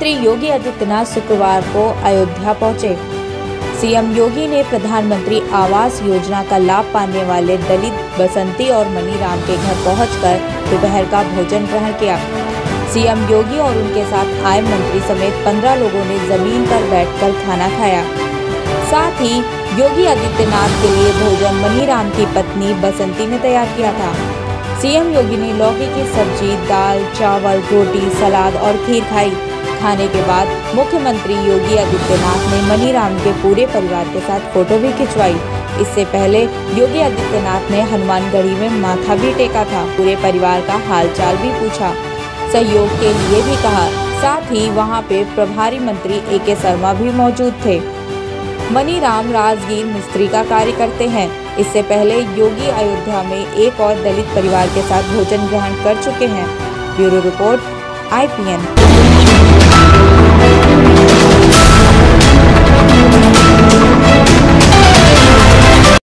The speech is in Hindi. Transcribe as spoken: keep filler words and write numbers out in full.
मुख्यमंत्री योगी आदित्यनाथ शुक्रवार को अयोध्या पहुंचे। सीएम योगी ने प्रधानमंत्री आवास योजना का लाभ पाने वाले दलित बसंती और मनीराम के घर पहुंचकर दोपहर का भोजन ग्रहण किया। सीएम योगी और उनके साथ आए मंत्री समेत पंद्रह लोगों ने जमीन पर बैठकर खाना खाया। साथ ही योगी आदित्यनाथ के लिए भोजन मनीराम की पत्नी बसंती ने तैयार किया था। सीएम योगी ने लौकी की सब्जी, दाल, चावल, रोटी, सलाद और खीर खाई। खाने के बाद मुख्यमंत्री योगी आदित्यनाथ ने मनीराम के पूरे परिवार के साथ फोटो भी खिंचवाई। इससे पहले योगी आदित्यनाथ ने हनुमानगढ़ी में माथा भी टेका था। पूरे परिवार का हालचाल भी पूछा, सहयोग के लिए भी कहा। साथ ही वहां पे प्रभारी मंत्री ए के शर्मा भी मौजूद थे। मनीराम राजगीर मिस्त्री का कार्य करते हैं। इससे पहले योगी अयोध्या में एक और दलित परिवार के साथ भोजन ग्रहण कर चुके हैं। Bureau report I P N.